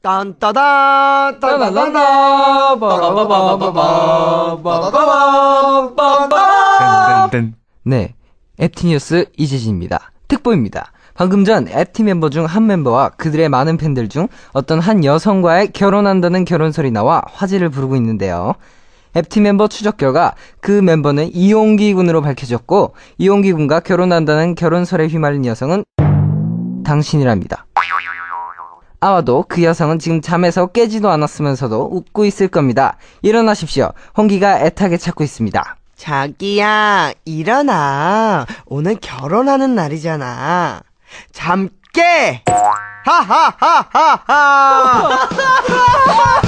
딴따단 따다다다 빠바바바바바바바바바바. 네, FT뉴스 이재진입니다. 특보입니다. 방금 전 FT 멤버 중 한 멤버와 그들의 많은 팬들 중 어떤 한 여성과의 결혼한다는 결혼설이 나와 화제를 부르고 있는데요. FT 멤버 추적 결과 그 멤버는 이용기 군으로 밝혀졌고, 이용기 군과 결혼한다는 결혼설에 휘말린 여성은 당신이랍니다. 아마도 그 여성은 지금 잠에서 깨지도 않았으면서도 웃고 있을 겁니다. 일어나십시오. 홍기가 애타게 찾고 있습니다. 자기야, 일어나. 오늘 결혼하는 날이잖아. 잠 깨! 하하하하하!